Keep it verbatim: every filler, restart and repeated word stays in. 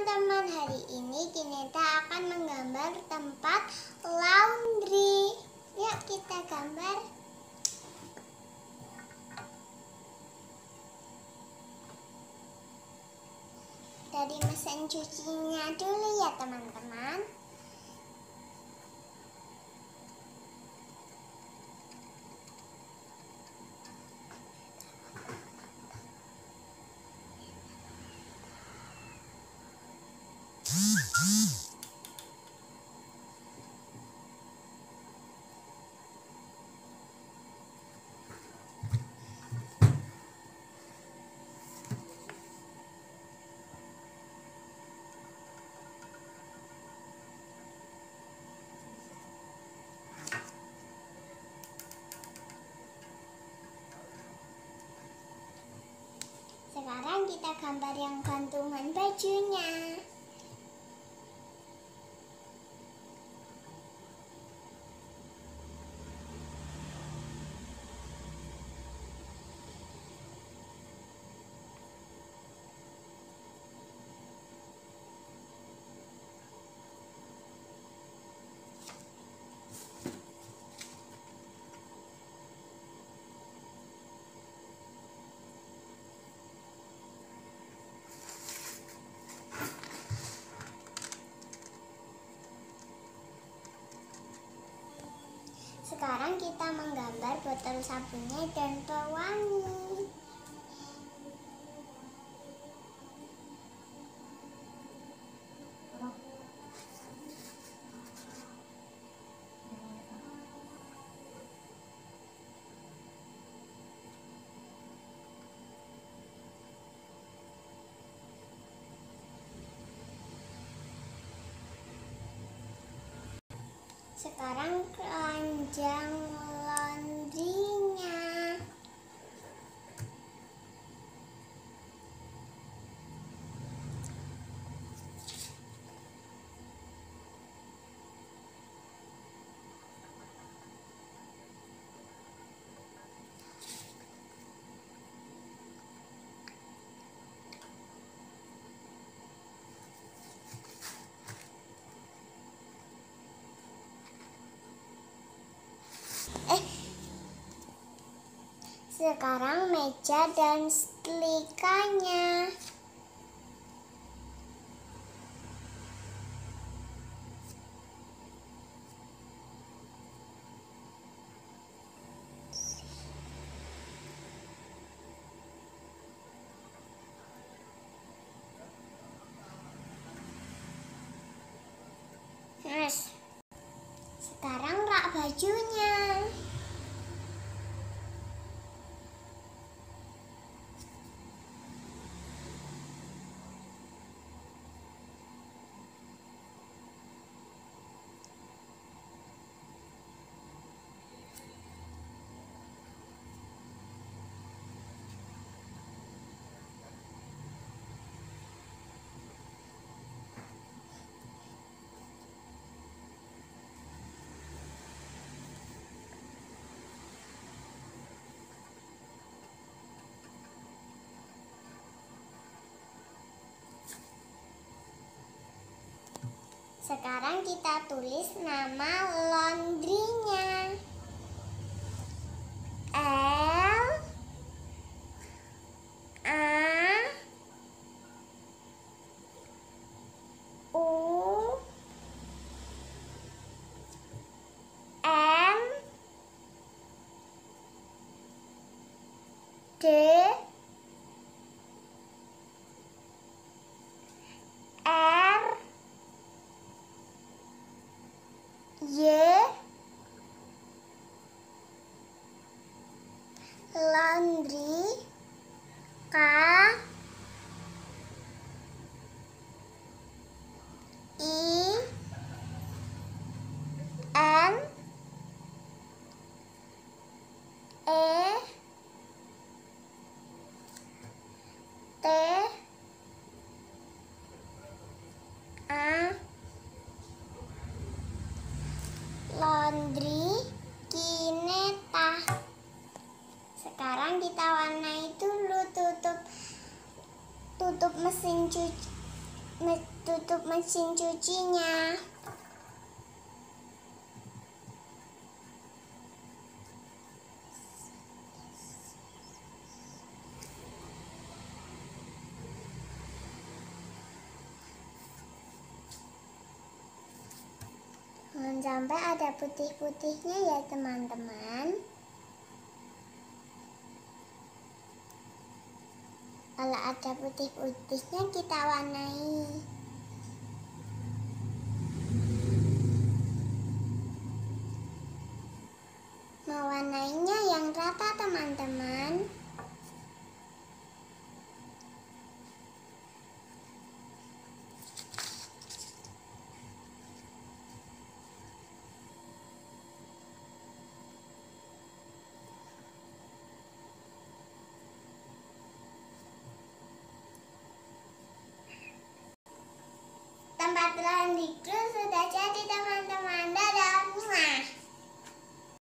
teman-teman, hari ini Kineta akan menggambar tempat laundry. Yuk kita gambar. Dari mesin cucinya dulu ya teman-teman. Sekarang kita gambar yang gantungan bajunya. Sekarang kita menggambar botol sabunnya dan pewangi. Sekarang keranjang laundrynya. Eh, sekarang meja dan setrikanya. Yes. Sekarang rak bajunya. Sekarang kita tulis nama laundrynya. L A U N D Y laundry K I N E T A laundry Kineta. Sekarang kita warnai dulu tutup tutup mesin cucinya. Jangan sampai ada putih-putihnya ya teman-teman. Kalau ada putih-putihnya kita warnai. Mewarnainya yang rata teman-teman. Tempat laundry sudah